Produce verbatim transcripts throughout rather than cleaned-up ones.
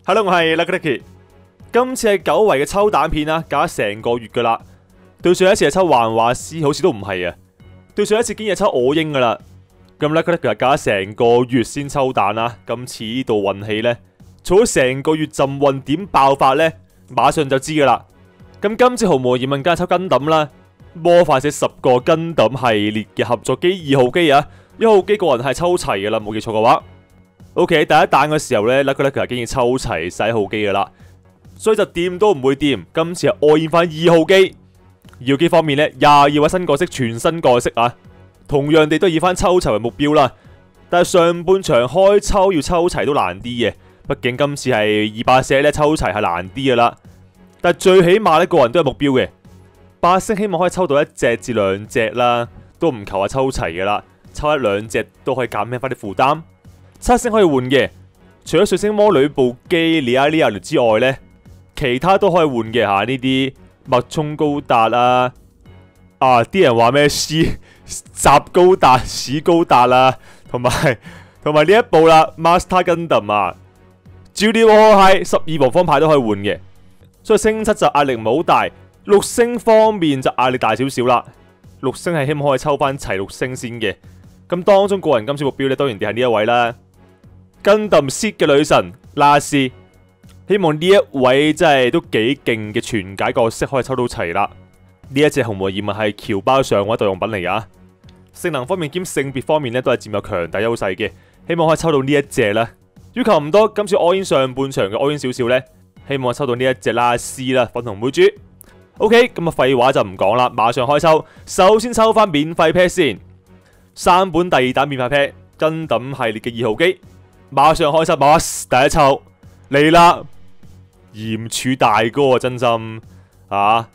Hello， 我係 Lucky。今次係久違嘅抽蛋片啦，隔咗成個月噶啦。對上一次係抽幻畫師，好似都唔係啊。對上一次竟然係抽我英噶啦。咁 Lucky 其實隔咗成個月先抽蛋啦。今次呢度運氣呢，儲咗成個月浸運點爆發呢，馬上就知噶啦。咁今次毫無疑問梗係抽根抌啦。魔法社十個根抌系列嘅合作機二號機啊，一號機個人係抽齊噶啦，冇記錯嘅話。OK， 第一彈嘅時候呢 Lucky 其實竟然抽齊晒一號機噶啦，所以就掂都唔會掂。今次係愛現翻二號機，二號機方面呢，廿二位新角色，全新角色啊，同樣地都以翻抽齊為目標啦。但係上半場開抽要抽齊都難啲嘅，畢竟今次係二百社咧抽齊係難啲噶啦。但係最起碼呢個人都有目標嘅。八星希望可以抽到一隻至兩隻啦，都唔求話抽齊嘅啦，抽一兩隻都可以減輕翻啲負擔。七星可以換嘅，除咗水星魔女部機利亞利亞之外呢，其他都可以換嘅吓。呢啲脈衝高達啊，啊啲人話咩史集高達、史高達啊，同埋同埋呢一部啦 Master Gundam 啊，照料係十二部方牌都可以換嘅，所以星七就壓力唔係好大。六星方面就壓力大少少啦，六星係希望可以抽翻齊六星先嘅。咁當中個人今次目標咧，當然就係呢一位啦，Gundam Seed 嘅女神拉絲，希望呢一位真係都幾勁嘅全解角色可以抽到齊啦。呢一隻毫無疑問係僑包上位代用品嚟噶，性能方面兼性別方面咧都係佔有強大優勢嘅，希望可以抽到呢一隻啦。要求唔多，今次 all in 上半場嘅 all in 少少咧，希望抽到呢一隻拉絲啦，粉紅妹豬。OK， 咁啊廢話就唔講啦，馬上開抽。首先抽翻免費 pack 先，三本第二彈免費 pack， 根抌系列嘅二號機，馬上開抽。馬第一抽嚟啦，鹽柱大哥啊，真心啊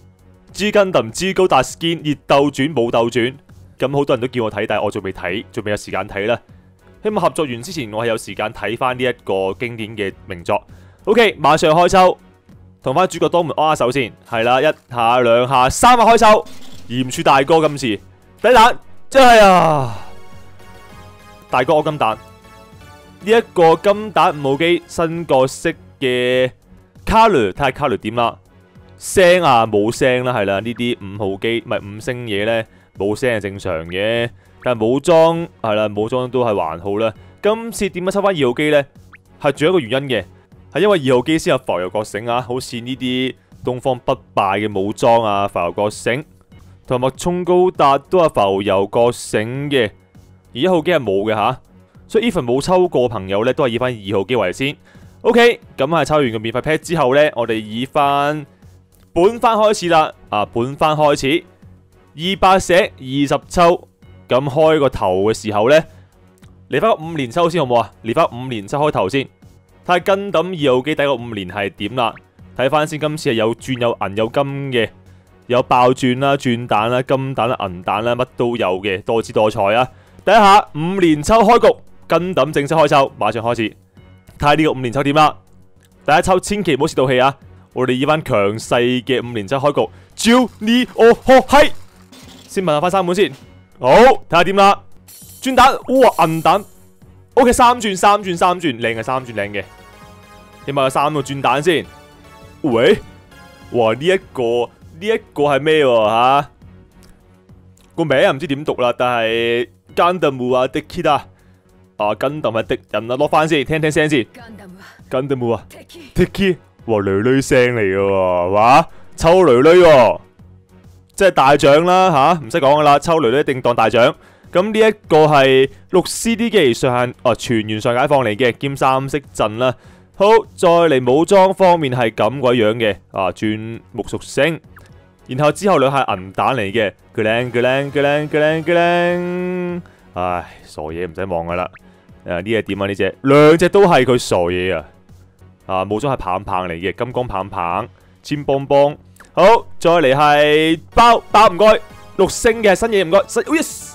G 根抌 G 高達 skin 熱鬥轉冇鬥轉，咁好多人都叫我睇，但係我仲未睇，仲未有時間睇啦。希望合作完之前，我係有時間睇翻呢一個經典嘅名作。OK， 馬上開抽。同翻主角當門安下手先，係啦，一下兩下三下開抽，鹽柱大哥今次第一彈真係啊！大哥我金蛋呢一個金蛋五號機新角色嘅卡雷，睇下卡雷點啦，聲啊冇聲啦，係啦，呢啲五號機唔係五星嘢咧冇聲係正常嘅，但係武裝係啦，武裝都係還好啦。今次點解抽翻二號機咧？係仲有一個原因嘅。係因為二號機先有浮游覺醒啊，好似呢啲東方不敗嘅武裝啊，浮游覺醒，同埋脈衝高達都係浮游覺醒嘅，而一號機係冇嘅吓，所以 even 冇抽過朋友咧，都係以翻二號機為先。OK， 咁係抽完個免費 pack 之後咧，我哋以翻本番開始啦，啊本番開始，二百社二十抽，咁開個頭嘅時候咧，嚟翻個五連抽先好唔好啊？嚟翻五連抽開頭先。睇下根抌二號機第一個五連係點啦，睇翻先，今次係有鑽有銀有金嘅，有爆鑽啦、鑽蛋啦、金蛋啦、銀蛋啦，乜都有嘅，多姿多彩啊！第一下五連抽開局，根抌正式開抽，馬上開始睇下呢個五連抽點啦。第一抽千祈唔好泄到氣啊！我哋以翻強勢嘅五連抽開局，照你我學係先問下翻三本先，好睇下點啦。鑽蛋，哇銀蛋 ，OK 三鑽三鑽三鑽，靚嘅三鑽靚嘅。起碼有三個鑽蛋先，喂，哇呢一個呢一個係咩吓？個名又唔知點讀啦，但係 Gundam 啊敵人啊，啊 Gundam 係敵人啊，攞翻先，聽聽聲先 ，Gundam 啊敵人，哇女女聲嚟嘅喎，哇抽女女喎，即係大獎啦吓，唔使講噶啦，抽女女一定當大獎。咁呢一個係六 C D 機上限哦，全員上解放嚟嘅，兼三色陣啦。好，再嚟武裝方面係咁鬼樣嘅，啊轉木屬性，然後之後兩下銀彈嚟嘅，佢靚佢靚佢靚佢靚佢靚，唉傻嘢唔使望噶啦，誒呢隻點啊呢隻，兩隻都係佢傻嘢啊，啊武裝係棒棒嚟嘅，金光棒棒，尖邦邦，好再嚟係包包唔該，六星嘅新嘢唔該，新 yes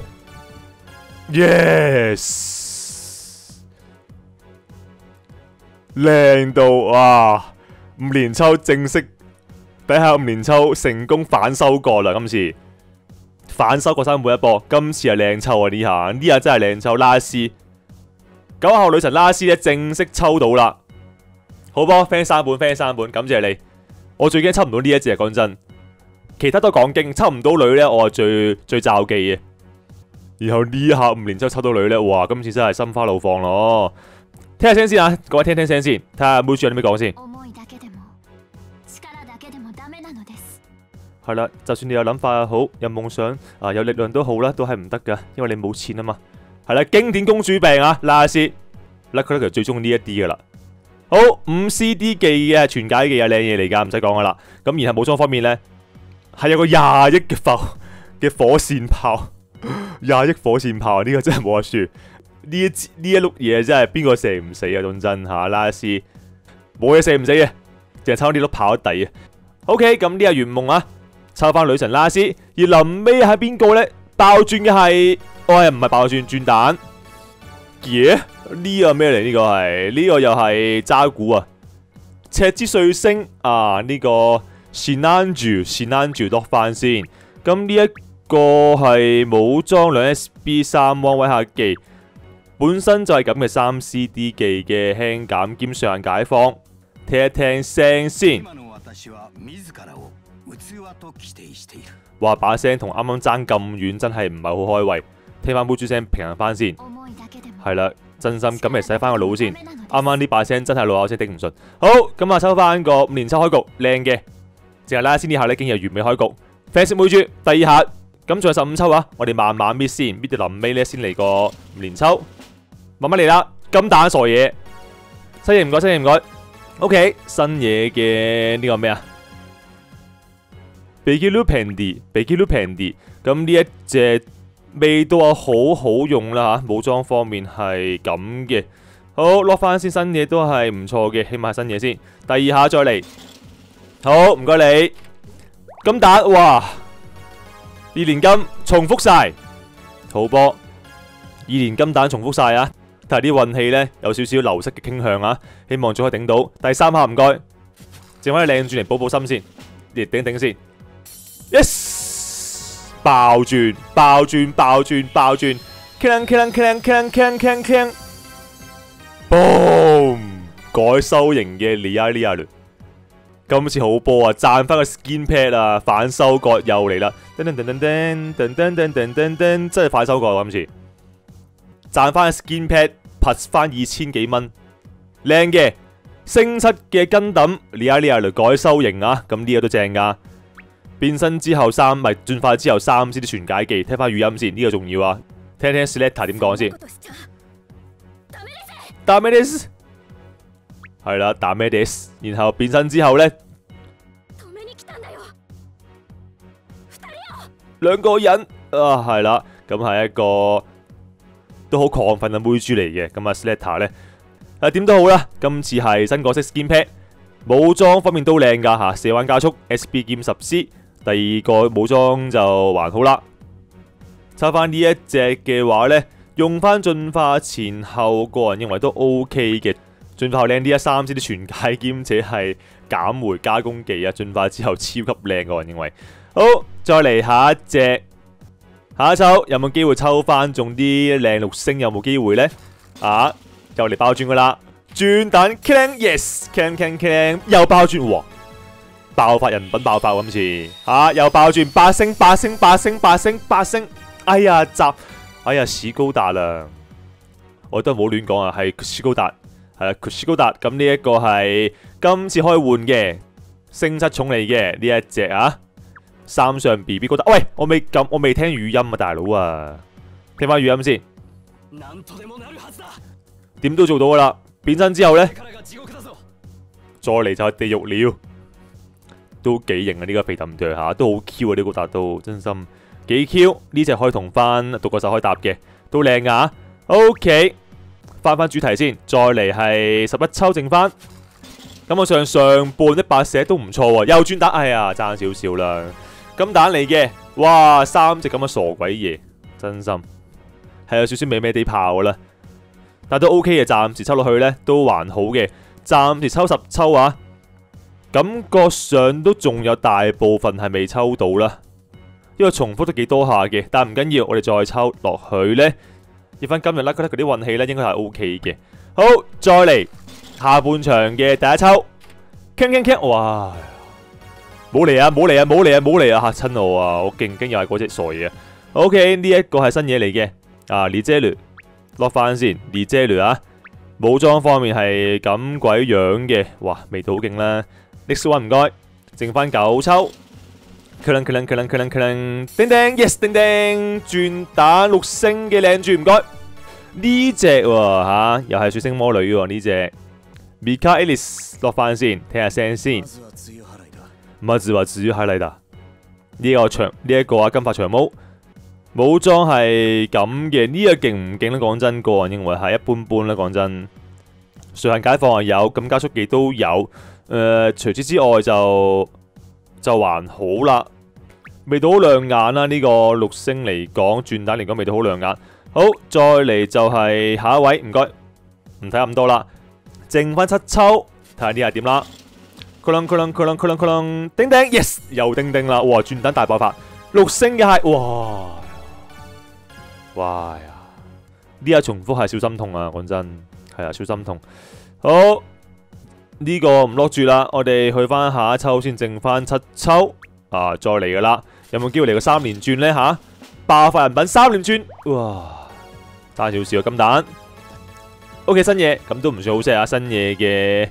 yes。靚到哇！五連抽正式底下五連抽成功反收過啦，今次反收過晒每一波，今次係靚抽啊！呢下呢下真係靚抽，拉絲九號女神拉絲咧正式抽到啦， 好波 friend 三本 friend 三本，感謝你。我最驚抽唔到呢一隻，講真。其他都講經，抽唔到女咧，我係最最罩忌嘅。然後呢下五連抽抽到女咧，哇！今次真係心花怒放咯。聽下聲先啊，各位聽聽聲先，睇下妹豬有啲咩講先。係啦，就算你有諗法又好，有夢想啊，有力量都好啦，都係唔得噶，因為你冇錢啊嘛。係啦，經典公主病啊，拉斯，拉佢咧其實最中意呢一啲噶啦。好，五 C D 技嘅全解技啊，靚嘢嚟噶，唔使講噶啦。咁然後武裝方面咧，係有個廿億嘅火嘅火箭炮，廿億火箭炮啊！呢、這個真係冇得輸。呢一呢一碌嘢真係邊個射唔死啊？講真吓，拉斯冇嘢射唔死嘅，淨係抽呢碌炮底啊。OK， 咁呢個圓夢啊，抽翻女神拉斯。而臨尾係邊個咧？爆轉嘅係，我係唔係爆轉轉蛋？耶、yeah? 呢個咩嚟？呢、這個係呢、這個又係渣古啊！赤之彗星啊！呢、這個 Shinanju Shinanju 落翻先。咁呢一個係武裝兩 S B 三汪威嚇技，本身就係咁嘅三 C D 技嘅輕減兼上限解放。聽一聽聲先。哇！把聲同啱啱爭咁遠，真係唔係好開胃。聽翻妹豬聲平衡翻先。係啦，真心咁嚟洗翻個腦先。啱啱呢把聲真係老友聲頂唔順。好，咁啊收翻個五連抽開局，靚嘅。淨係拉先呢下咧，竟然完美開局。啡色妹豬第二下，咁仲有十五抽啊！我哋慢慢搣先，搣到臨尾咧先嚟個五連抽，慢慢嚟啦。金蛋傻嘢，新嘢唔該，新嘢唔該。OK， 新嘢嘅呢個咩啊？比基魯平啲，比基魯平啲。咁呢一隻味道啊，好好用啦吓，武裝方面係咁嘅。好，攞翻先新嘢都係唔錯嘅，起碼係新嘢先。第二下再嚟，好唔該你。金蛋，哇！二連金重複晒，好波！二連金蛋重複晒啊！但係啲運氣咧有少少流失嘅傾向啊，希望仲可以頂到。第三下唔該，剩翻你靚轉嚟補補心先，嚟頂頂先。Yes！ 爆轉爆轉爆轉爆轉 ，clang clang clang clang clang clang clang， boom！ 改修型嘅利亞利亞雷，今次好波啊！賺翻個 skin pad 啊，反收割又嚟啦！噔噔噔噔噔噔噔噔噔噔噔，真係反收割啊！今次賺翻個 skin pad， plus 翻二千幾蚊，靚嘅升七嘅跟抌利亞利亞雷改修型啊！咁呢個都正噶。變身之後三咪轉化之後三先啲全解技，聽翻語音先，呢、這個重要啊！聽聽 Sletta 點講先。打咩 des？ 係啦，打咩 des？ 然後變身之後咧，兩個人啊，係啦，咁係一個都好亢奮嘅妹豬嚟嘅。咁啊 Sletta 咧，誒點都好啦，今次係新角色 Skin Pad， 武裝方面都靚噶吓，射彎加速 S B 劍十 C。第二個武裝就還好啦，抽翻呢一隻嘅話呢，用翻進化前後，個人認為都 O K 嘅。進化後靚啲啊，三 C 啲全解兼且係減回加攻技啊，進化之後超級靚，個人認為。好，再嚟下一隻，下一抽有冇機會抽翻中啲靚綠星？有冇機會呢？啊，又嚟爆轉噶啦，轉蛋 clang yes clang clang clang 又爆轉喎！爆發人品爆發今次，啊又爆轉八星八星八星八星八星，哎呀集，哎呀史高達啦，我都唔好亂講啊，係史高達，係啦史高達，咁呢一個係今次可以換嘅星七重嚟嘅呢一隻啊，三上 B B 高達，喂我未撳我未聽語音啊大佬啊，聽翻語音先，點都做到噶啦，變身之後咧，再嚟就係地獄了。都幾型啊！呢、這個肥氹哚下都好 Q 啊！呢個達都真心幾 Q， 呢隻可以同翻獨角獸可以搭嘅，都靚噶。OK， 翻翻主題先，再嚟係十一抽剩翻。咁我上上半一百寫都唔錯喎，又轉蛋，哎呀爭少少啦。金蛋嚟嘅，哇三隻咁嘅傻鬼嘢，真心係有少少美美地炮噶啦，但都 OK 嘅，暫時抽落去咧都還好嘅，暫時抽十抽啊。感覺上都仲有大部分係未抽到啦，因為重複都幾多下嘅，但唔緊要，我哋再抽落去呢，要翻今日啦，覺得佢啲運氣咧應該係 O K 嘅。好，再嚟下半場嘅第一抽，鏗鏗鏗，哇！冇嚟啊！冇嚟啊！冇嚟啊！冇嚟啊！嚇親我啊！我勁驚又係嗰隻傻嘢啊 ！OK， 呢一個係新嘢嚟嘅啊 ，Li Zelu 落翻先 ，Li Zelu 啊！武裝方面係咁鬼樣嘅，哇！味道好勁啦 ！Next one 唔該，剩翻九抽。佢撚佢撚佢撚佢撚佢撚，叮叮 yes 叮叮，轉蛋六星嘅靚住唔該。呢隻喎嚇，又係水星魔女喎呢隻。Michaelis 落翻先，聽下聲先。乜字話至於 highlight 呢個長呢一個啊金髮長毛武裝係咁嘅，呢個勁唔勁咧？講真，個人認為係一般般啦。講真，隨行解放係有，咁加速技都有。誒，除此之外就就還好啦，味道好亮眼啦。呢個六星嚟講，轉蛋嚟講味道好亮眼。好，再嚟就係下一位，唔該，唔睇咁多啦，剩翻七抽，睇下呢下點啦。佢啷佢啷佢啷佢啷佢啷，叮叮 yes 又叮叮啦，哇！轉蛋大爆發，六星嘅係哇哇呀！呢下重複係小心痛啊，講真係啊，小心痛。好，呢個唔落住啦，我哋去翻下一抽先，剩翻七抽啊，再嚟噶啦，有冇機會嚟個三連轉呢？吓？爆發人品三連轉，哇！差少少啊，金蛋。O.K. 新嘢咁都唔算好犀啊，新嘢嘅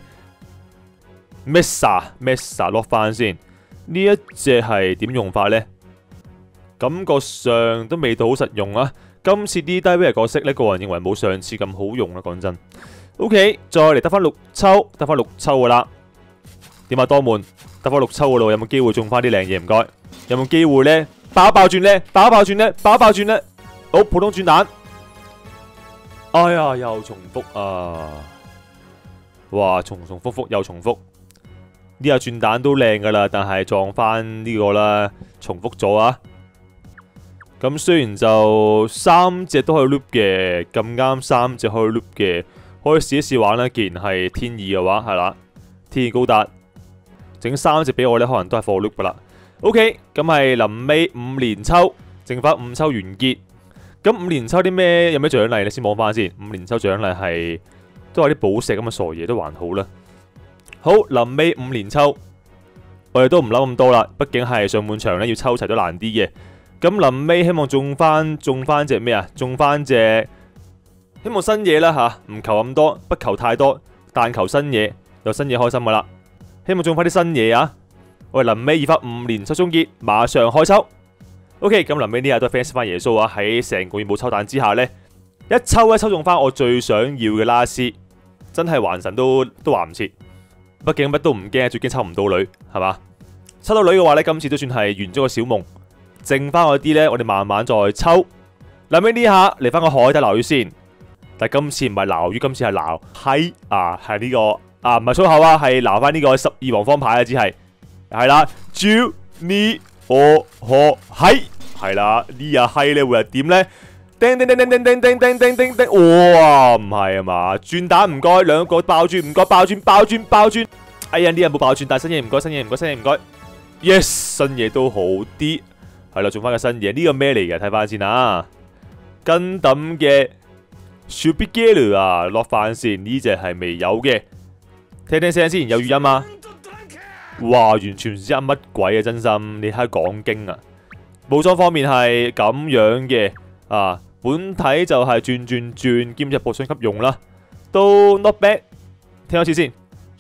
Mesa Mesa 落翻先，呢一隻係點用法呢？感覺上都味道好實用啊！今次啲低 V 嘅角色呢，個人認為冇上次咁好用啦，講真。O.K. 再嚟得翻六抽，得翻六抽噶啦。點啊多門，得翻六抽噶咯，有冇機會中翻啲靚嘢？唔該，有冇機會呢？爆爆轉呢？爆爆轉呢？爆爆轉呢？好，普通轉蛋。哎呀，又重複啊！哇，重重複複又重複，呢下轉蛋都靚噶啦，但係撞翻呢個啦，重複咗啊！咁雖然就三隻都可以 loop 嘅，咁啱三隻可以 loop 嘅，可以試一試玩啦。既然係天意嘅話，係啦，天意高達整三隻俾我呢，可能都係貨 loop 噶啦。OK， 咁係臨尾五連抽，剩翻五抽完結。咁五連抽啲咩？有咩獎勵你先望翻先。五連抽獎勵係都係啲寶石咁嘅傻嘢，都還好啦。好，臨尾五連抽，我哋都唔諗咁多啦。畢竟係上半場咧，要抽齊都難啲嘅。咁臨尾希望中翻中翻隻咩啊？中翻隻希望新嘢啦吓，唔求咁多，不求太多，但求新嘢，有新嘢開心噶啦。希望中翻啲新嘢啊！我哋臨尾二發五連抽終結，馬上開抽。O.K. 咁臨尾呢日都 fans 翻耶穌啊！喺成個月冇抽彈之下呢，一抽一抽中翻我最想要嘅拉斯，真係還神都都話唔切。畢竟乜都唔驚，最驚抽唔到女，係嘛？抽到女嘅話呢，今次都算係完咗個小夢。剩翻嗰啲呢，我哋慢慢再抽。臨尾呢下嚟翻個海底撈魚先，但係今次唔係撈魚，今次係撈閪啊！係呢、這個啊，唔係粗口啊，係撈翻呢個十二黃方牌啊，只係係啦 ，Ju Ni。哦，呵，係，係啦，呢下閪咧會係點咧？叮叮叮叮叮叮叮叮叮叮叮，哇，唔係啊嘛？轉蛋唔該，兩個爆轉唔該，爆轉爆轉爆轉。哎呀，呢人冇爆轉，但係新嘢唔該，新嘢唔該，新嘢唔該。Yes， 新嘢都好啲，係啦，做翻個新嘢。呢個咩嚟嘅？睇翻先啊。跟抌嘅 Shubigelu 啊，落翻先，呢隻係未有嘅。聽聽聲先，有語音啊。哇！完全唔知噏乜鬼啊！真心，你睇講經啊！武裝方面係咁樣嘅啊，本體就係轉轉轉兼隻步雙級用啦，都 not bad。聽多次先。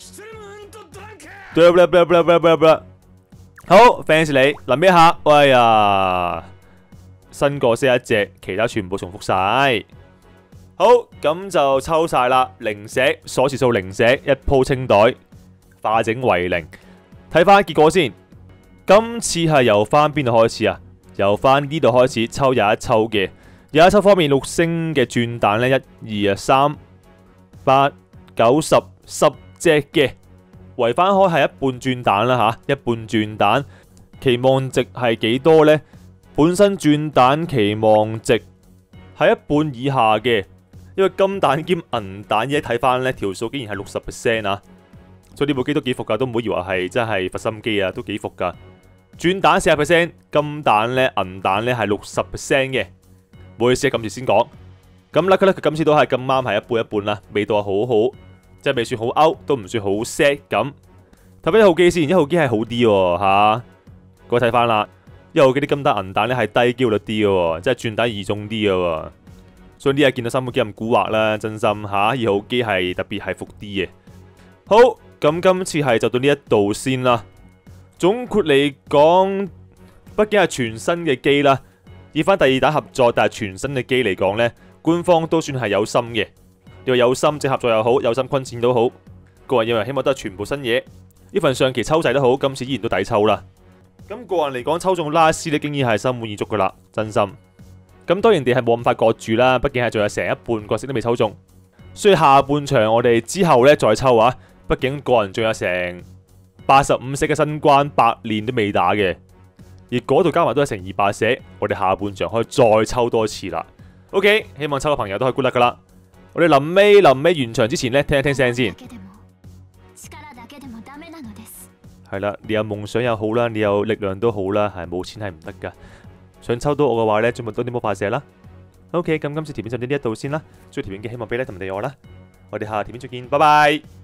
好 ，fans 你臨尾下，喂呀，新過先一隻，其他全部重複晒。好，咁就抽晒啦，零石鎖匙數零石，一鋪清袋，化整為零。睇翻結果先，今次係由翻邊度開始啊？由翻呢度開始抽廿一抽嘅，廿一抽方面六星嘅轉蛋呢，一、二啊、三、八、九、十十隻嘅，圍翻開係一半轉蛋啦吓，一半轉蛋，期望值係幾多呢？本身轉蛋期望值係一半以下嘅，因為金蛋兼銀蛋而家睇翻呢條數竟然係六十 percent 啊！所以呢部機都幾伏噶，都唔好以為係真係佛心機啊，都幾伏噶。轉蛋四十 percent， 金蛋咧、銀蛋咧係六十 percent 嘅。唔好意思，今次先講。咁 lucky 咧，佢今次都係咁啱係一半一半啦，味道係好好， 即係未算好 out，都唔算好 sad 咁。睇翻一號機先，一號機係好啲喎嚇。各位睇翻啦，一號機啲金蛋銀蛋咧係低機會率啲嘅喎，即係轉蛋易中啲嘅喎。所以呢日見到三號機咁蠱惑啦，真心嚇。二號機係特別係伏啲嘅。好，咁今次係就到呢一度先啦。總括嚟講，畢竟係全新嘅機啦，以翻第二彈合作，但係全新嘅機嚟講呢，官方都算係有心嘅。你話有心即合作又好，有心坤錢都好。個人認為希望都係全部新嘢。呢份上期抽仔都好，今次依然都抵抽啦。咁個人嚟講，抽中拉斯呢，經已係心滿意足噶啦，真心。咁當然地係冇咁快割住啦，畢竟係仲有成一半角色都未抽中，所以下半場我哋之後呢再抽啊。畢竟個人仲有成八十五色嘅新關百練都未打嘅，而嗰度加埋都係成二百色，我哋下半場可以再抽多次啦。OK， 希望抽嘅朋友都可以 good luck 噶啦。我哋臨尾臨尾完場之前呢，聽一聽聲先。係啦，你有夢想又好啦，你有力量都好啦，係冇錢係唔得噶。想抽到我嘅話呢，盡量多啲魔法射啦。OK，咁今次條片就到呢一度先啦。中意條片嘅希望俾 like 同埋訂閱我啦。我哋下條片再見，拜拜。